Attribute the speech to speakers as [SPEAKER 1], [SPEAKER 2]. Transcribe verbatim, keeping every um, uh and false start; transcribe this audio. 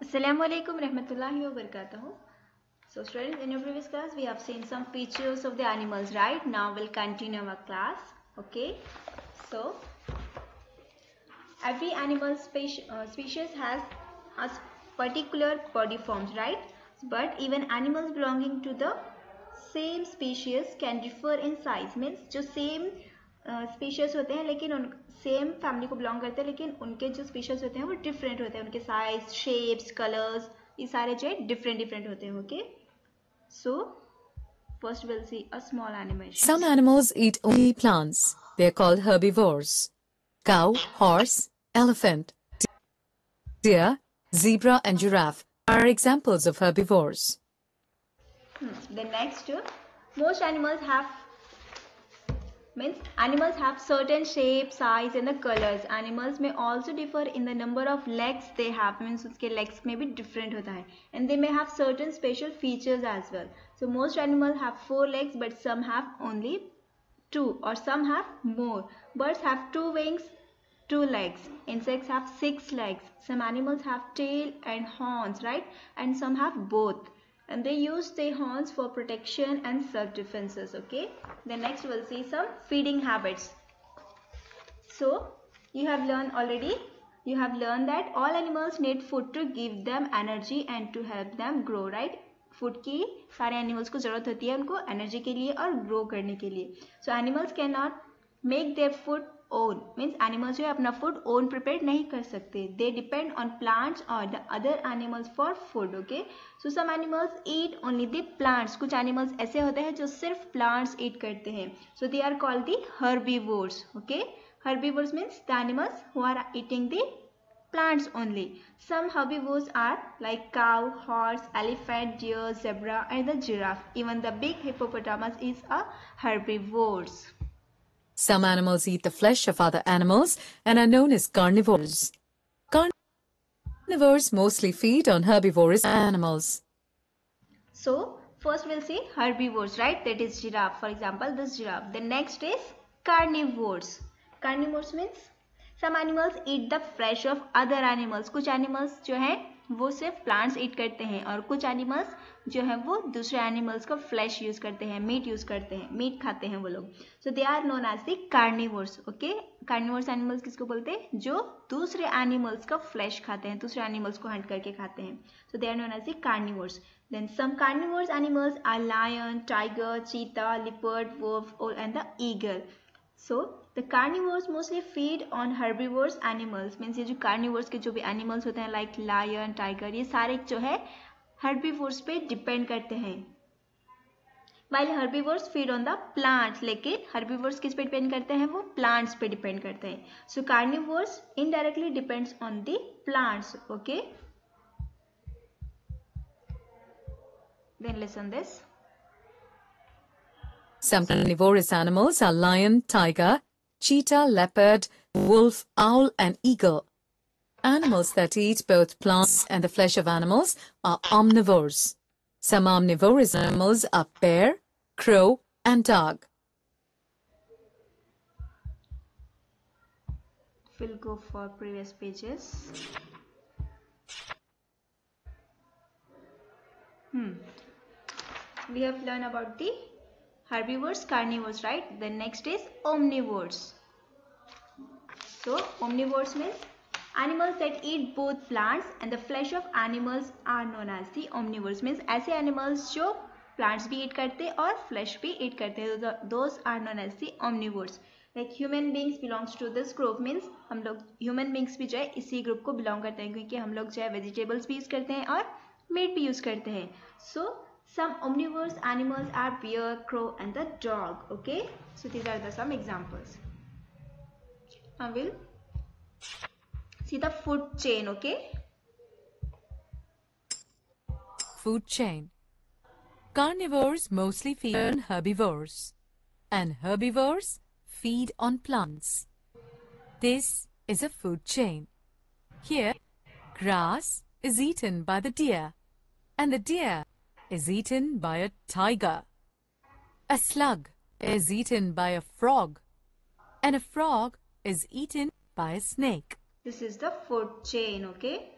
[SPEAKER 1] Assalamualaikum rahmatullahi wa barakatuh. So students, in your previous class we have seen some features of the animals, right? Now we'll continue our class. Okay. So every animal species, uh, species has a particular body forms, right? But even animals belonging to the same species can differ in size. Means जो same species होते हैं लेकिन उन same family को belong करते हैं लेकिन उनके जो स्पीशीज होते हैं वो डिफरेंट होते हैं. उनके साइज, शेप्स, कलर्स ये सारे जो है डिफरेंट डिफरेंट होते हैं. Okay, so first will see a small animation.
[SPEAKER 2] Some animals eat only plants. They are called herbivores. Cow, horse, elephant, deer, zebra and giraffe are examples of herbivores.
[SPEAKER 1] Hmm. The next, most animals have means animals have certain shape, size and the colors. Animals may also differ in the number of legs they have. Means उसके legs में भी different होता है. And they may have certain special features as well. So most animals have four legs, but some have only two, or some have more. Birds have two wings, two legs. Insects have six legs. Some animals have tail and horns, right? And some have both. And they use their horns for protection and self-defenses. Okay, then next we'll see some feeding habits. So you have learned already you have learned that all animals need food to give them energy and to help them grow, right? Food की सारे animals को जरूरत होती है उनको energy के लिए और ग्रो करने के लिए. So animals can not make their food own. Means animals जो है अपना फूड ओन प्रिपेयर नहीं कर सकते. दे डिपेंड ऑन प्लांट्स और the other animals for food. Okay, so some animals eat only the plants. कुछ एनिमल्स ऐसे होते हैं जो सिर्फ प्लांट्स ईट करते हैं. So they are called the herbivores. Okay, herbivores means the animals who are eating the plants only. Some herbivores are like cow, horse, elephant, deer, zebra and the giraffe. Even the big hippopotamus is a herbivores.
[SPEAKER 2] Some animals eat the flesh of other animals and are known as carnivores. Carnivores mostly feed on herbivorous animals.
[SPEAKER 1] So first we'll see herbivores, right? That is giraffe. For example, this giraffe. The next is carnivores. Carnivores means some animals eat the flesh of other animals. कुछ animals जो हैं वो सिर्फ plants eat करते हैं और कुछ animals जो हैं वो दूसरे animals का flesh use करते हैं, meat use करते हैं, meat खाते हैं वो लोग. So they are known as the carnivores. Okay, carnivores animals किसको बोलते हैं? जो दूसरे animals का flesh खाते हैं, दूसरे animals को hunt करके खाते हैं. So they are known as the carnivores. Then some carnivores animals are lion, tiger, cheetah, leopard, wolf, and the eagle. So the carnivores mostly feed on herbivorous animals. Means ये जो carnivores के जो भी animals होते हैं like lion, tiger, ये सारे जो है herbivores पे depend करते हैं. While herbivores feed on the plants, लेकिन herbivores किस पे depend करते हैं? वो plants पे depend करते हैं. So carnivores indirectly depends on the plants. Okay. Then listen this.
[SPEAKER 2] Some carnivorous animals are lion, tiger, cheetah, leopard, wolf, owl and eagle. Animals that eat both plants and the flesh of animals are omnivores. Some omnivorous animals are bear, crow and dog.
[SPEAKER 1] We'll go for previous pages. Hmm. We have learned about the herbivores, carnivores, right? The next is omnivores. So omnivores means animals that eat both plants and the flesh of animals are known as the omnivores. Means ऐसे animals जो plants भी eat करते और flesh भी eat करते हैं, those are known as the omnivores. Like human beings belongs to this group. Means हम लोग human beings भी जो है इसी group को belong करते हैं क्योंकि हम लोग जो है vegetables भी use करते हैं और meat भी use करते हैं. So some omnivorous animals are bear, crow and the dog. Okay, so these are the some examples. Now we'll see the food chain. Okay,
[SPEAKER 2] Food chain. Carnivores mostly feed on herbivores and herbivores feed on plants. This is a food chain. Here grass is eaten by the deer and the deer is eaten by a tiger. A slug is eaten by a frog and a frog is eaten by a snake.
[SPEAKER 1] This is the food chain. Okay.